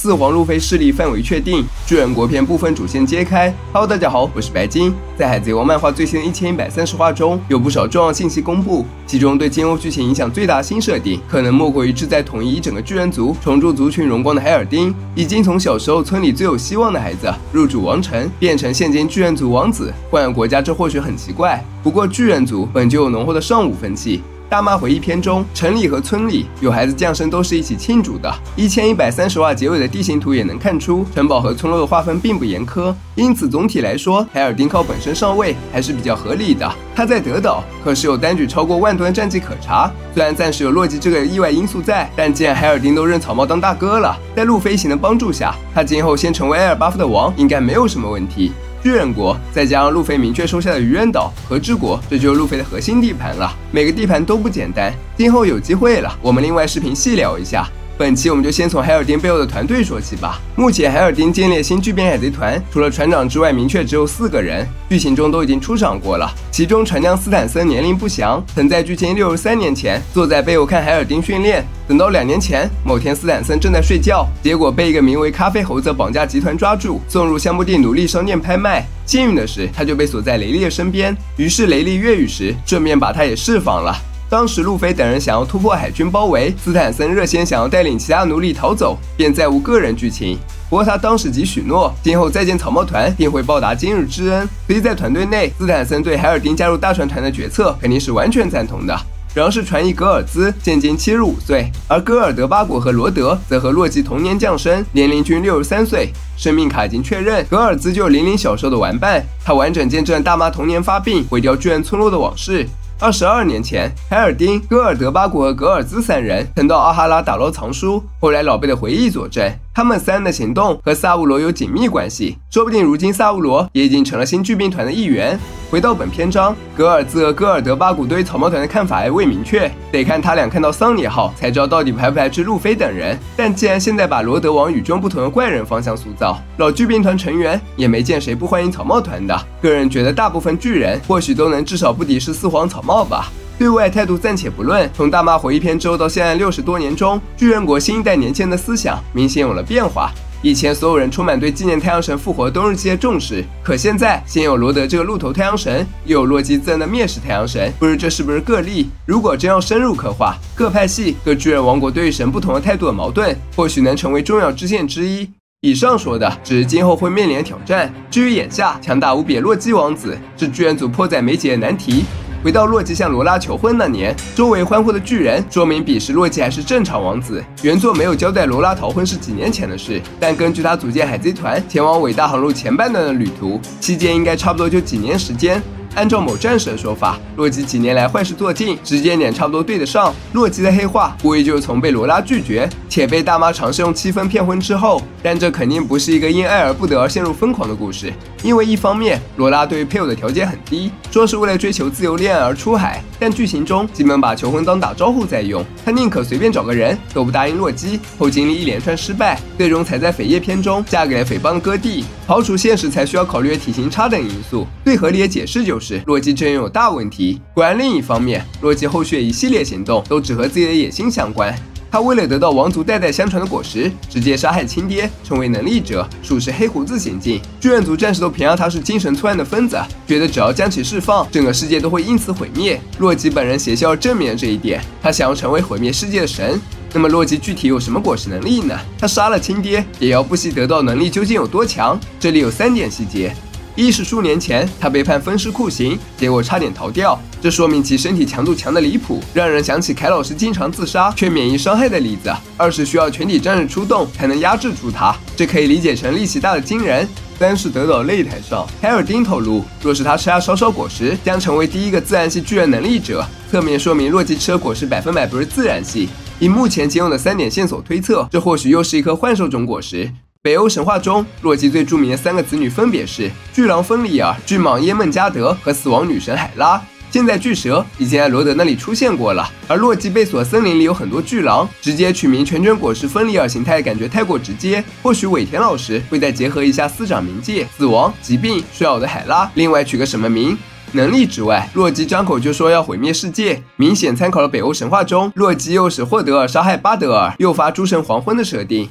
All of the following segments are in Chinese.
四皇路飞势力范围确定，巨人国篇部分主线揭开。Hello， 大家好，我是白金。在海贼王漫画最新的1130话中，有不少重要信息公布，其中对今后剧情影响最大的新设定，可能莫过于志在统一一整个巨人族、重铸族群荣光的海尔丁，已经从小时候村里最有希望的孩子入主王城，变成现今巨人族王子。换个国家，这或许很奇怪，不过巨人族本就有浓厚的上武风气。大妈回忆篇中，城里和村里有孩子降生都是一起庆祝的。1130话结尾的地形图也能看出，城堡和村落的划分并不严苛，因此总体来说，海尔丁靠本身上位还是比较合理的。他在德岛可是有单举超过10000吨战绩可查，虽然暂时有洛基这个意外因素在，但既然海尔丁都认草帽当大哥了，在路飞行的帮助下，他今后先成为埃尔巴夫的王应该没有什么问题。巨人国再加上路飞明确收下的愚人岛和之国，这就是路飞的核心地盘了。每个地盘都不简单，今后有机会了，我们另外视频细聊一下。本期我们就先从海尔丁背后的团队说起吧。目前海尔丁建立新巨变海贼团，除了船长之外，明确只有4个人，剧情中都已经出场过了。其中船将斯坦森年龄不详，曾在剧情63年前坐在背后看海尔丁训练。等到2年前，某天斯坦森正在睡觉，结果被一个名为咖啡猴子绑架集团抓住，送入香布地奴隶商店拍卖。幸运的是，他就被锁在雷利的身边，于是雷利越狱时，顺便把他也释放了。当时路飞等人想要突破海军包围，斯坦森热心想要带领其他奴隶逃走，便再无个人剧情。不过他当时即许诺，今后再见草帽团定会报答今日之恩。所以在团队内，斯坦森对海尔丁加入大船团的决策肯定是完全赞同的。然后是船医格尔兹，现今75岁，而戈尔德巴古和罗德则和洛基同年降生，年龄均63岁。生命卡已经确认，格尔兹就是玲玲小时候的玩伴，他完整见证大妈童年发病、毁掉巨人村落的往事。22年前，海尔丁、戈尔德巴古和格尔兹3人曾到阿哈拉打捞藏书，后来老辈的回忆佐证，他们3人的行动和萨乌罗有紧密关系，说不定如今萨乌罗也已经成了新巨兵团的一员。回到本篇章，格尔兹和戈尔德巴古对于草帽团的看法还未明确，得看他俩看到桑尼号才知道到底排不排斥路飞等人。但既然现在把罗德往与众不同的怪人方向塑造，老巨兵团成员也没见谁不欢迎草帽团的。个人觉得大部分巨人或许都能至少不敌视四皇草帽吧。对外态度暂且不论，从大妈回忆篇之后到现在60多年中，巨人国新一代年轻人的思想明显有了变化。以前所有人充满对纪念太阳神复活冬日祭的重视，可现在先有罗德这个鹿头太阳神，又有洛基自认的灭世太阳神，不知这是不是个例？如果真要深入刻画各派系、各巨人王国对于神不同的态度的矛盾，或许能成为重要支线之一。以上说的只是今后会面临的挑战，至于眼下强大无比的洛基王子，是巨人族迫在眉睫的难题。回到洛基向罗拉求婚那年，周围欢呼的巨人说明彼时洛基还是正常王子。原作没有交代罗拉逃婚是几年前的事，但根据他组建海贼团前往伟大航路前半段的旅途，期间应该差不多就几年时间。按照某战士的说法，洛基几年来坏事做尽，时间点差不多对得上。洛基的黑化无疑就是从被罗拉拒绝，且被大妈尝试用7分骗婚之后，但这肯定不是一个因爱而不得而陷入疯狂的故事。因为一方面，罗拉对于配偶的条件很低，说是为了追求自由恋爱而出海，但剧情中基本把求婚当打招呼在用，他宁可随便找个人都不答应洛基。后经历一连串失败，最终才在扉页篇中嫁给了匪帮的哥弟。刨除现实才需要考虑的体型差等因素，最合理的解释就是洛基阵容有大问题。果然，另一方面，洛基后续一系列行动都只和自己的野心相关。他为了得到王族代代相传的果实，直接杀害亲爹，成为能力者，属实黑胡子行径。巨人族战士都评价他是精神错乱的疯子，觉得只要将其释放，整个世界都会因此毁灭。洛基本人邪笑证明了这一点，他想要成为毁灭世界的神。那么洛基具体有什么果实能力呢？他杀了亲爹，也要不惜得到能力究竟有多强？这里有3点细节。一是数年前他被判分尸酷刑，结果差点逃掉，这说明其身体强度强的离谱，让人想起凯老师经常自杀却免疫伤害的例子。2是需要全体战士出动才能压制住他，这可以理解成力气大的惊人。3是德岛擂台上，海尔丁透露，若是他吃下烧烧果实，将成为第一个自然系巨人能力者，侧面说明洛基吃的果实100%不是自然系。以目前仅有的3点线索推测，这或许又是一颗幻兽种果实。北欧神话中，洛基最著名的3个子女分别是巨狼芬里尔、巨蟒耶梦加德和死亡女神海拉。现在巨蛇已经在罗德那里出现过了，而洛基被锁森林里有很多巨狼，直接取名全卷果实芬里尔形态感觉太过直接，或许尾田老师会再结合一下司长冥界、死亡、疾病、衰老的海拉，另外取个什么名。能力之外，洛基张口就说要毁灭世界，明显参考了北欧神话中洛基诱使霍德尔杀害巴德尔，诱发诸神黄昏的设定。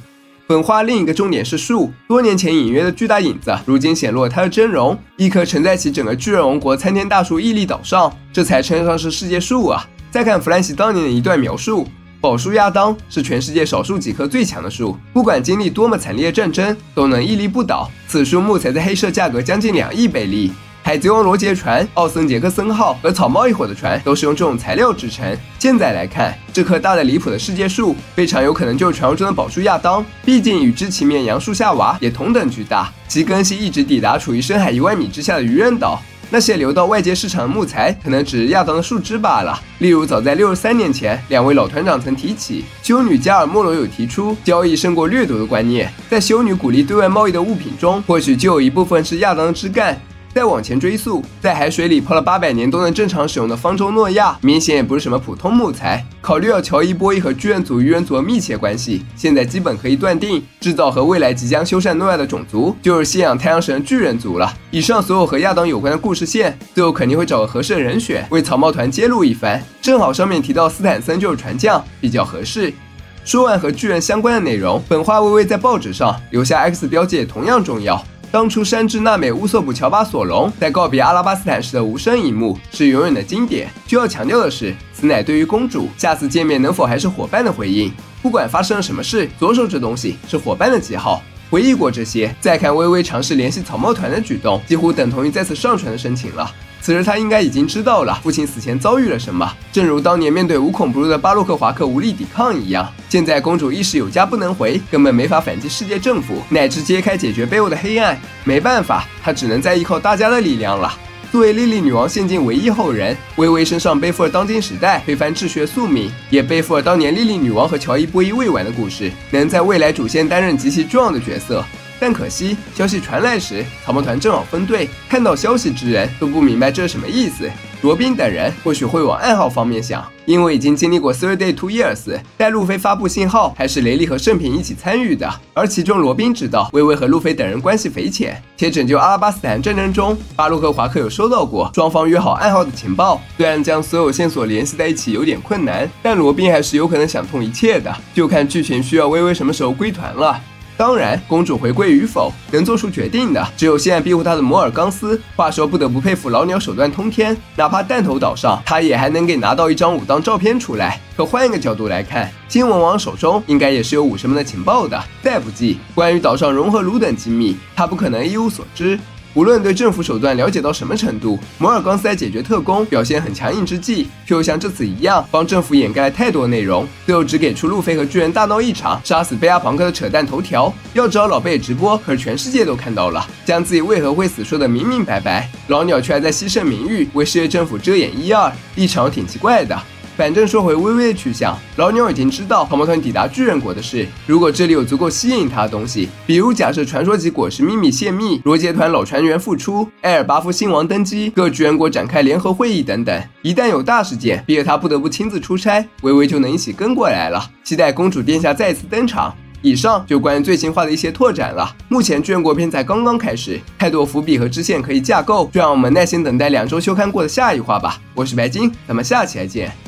本画另一个重点是树，多年前隐约的巨大影子，如今显露了它的真容，一棵承载起整个巨人王国参天大树屹立岛上，这才称得上是世界树啊！再看弗兰西当年的一段描述，宝树亚当是全世界少数几棵最强的树，不管经历多么惨烈的战争，都能屹立不倒。此树木材在黑市价格将近2亿贝利。海贼王罗杰船、奥森杰克森号和草帽一伙的船都是用这种材料制成。现在来看，这棵大得离谱的世界树，非常有可能就是传说中的宝树亚当。毕竟与之齐面杨树夏娃也同等巨大，其根系一直抵达处于深海1万米之下的渔人岛。那些流到外界市场的木材，可能只是亚当的树枝罢了。例如，早在63年前，2位老团长曾提起，修女加尔莫罗有提出交易胜过掠夺的观念，在修女鼓励对外贸易的物品中，或许就有一部分是亚当的枝干。再往前追溯，在海水里泡了800年都能正常使用的方舟诺亚，明显也不是什么普通木材。考虑到乔伊波伊和巨人族鱼人族的密切关系，现在基本可以断定，制造和未来即将修缮诺亚的种族，就是信仰太阳神巨人族了。以上所有和亚当有关的故事线，最后肯定会找个合适的人选为草帽团揭露一番。正好上面提到斯坦森就是船匠，比较合适。说完和巨人相关的内容，本画微微在报纸上留下 X 标记也同样重要。当初山治娜美乌索普乔巴索隆在告别阿拉巴斯坦时的无声一幕是永远的经典。需要强调的是，此乃对于公主下次见面能否还是伙伴的回应。不管发生了什么事，左手这东西是伙伴的记号。回忆过这些，再看微微尝试联系草帽团的举动，几乎等同于再次上传的申请了。此时他应该已经知道了父亲死前遭遇了什么，正如当年面对无孔不入的巴洛克华克无力抵抗一样。现在公主一时有家不能回，根本没法反击世界政府，乃至揭开解决背后的黑暗。没办法，她只能再依靠大家的力量了。作为莉莉女王现今唯一后人，微微身上背负了当今时代推翻秩序的宿命，也背负了当年莉莉女王和乔伊波伊未完的故事，能在未来主线担任极其重要的角色。但可惜，消息传来时，草帽团正好分队，看到消息之人都不明白这是什么意思。罗宾等人或许会往暗号方面想，因为已经经历过 Third Day 2 Years， 待路飞发布信号，还是雷利和圣品一起参与的。而其中罗宾知道微微和路飞等人关系匪浅，且拯救阿拉巴斯坦战争中，巴洛克华克有收到过双方约好暗号的情报。虽然将所有线索联系在一起有点困难，但罗宾还是有可能想通一切的，就看剧情需要微微什么时候归团了。当然，公主回归与否能做出决定的只有现在庇护她的摩尔冈斯。话说，不得不佩服老鸟手段通天，哪怕弹头岛上，他也还能给拿到一张武当照片出来。可换一个角度来看，新闻王手中应该也是有武士们的情报的。再不济，关于岛上融合炉等机密，他不可能一无所知。无论对政府手段了解到什么程度，摩尔冈斯在解决特工表现很强硬之际，却又像这次一样帮政府掩盖了太多内容，最后只给出路飞和巨人大闹一场，杀死贝亚庞克的扯淡头条。要知道老贝直播，可是全世界都看到了，将自己为何会死说得明明白白，老鸟却还在牺牲名誉为世界政府遮掩一二，立场挺奇怪的。反正说回微微的去向，老鸟已经知道草帽团抵达巨人国的事。如果这里有足够吸引他的东西，比如假设传说级果实秘密泄密、罗杰团老船员复出、埃尔巴夫新王登基、各巨人国展开联合会议等等，一旦有大事件逼得他不得不亲自出差，微微就能一起跟过来了。期待公主殿下再次登场。以上就关于最新话的一些拓展了。目前巨人国篇才刚刚开始，太多伏笔和支线可以架构，就让我们耐心等待2周休刊过的下一话吧。我是白金，咱们下期再见。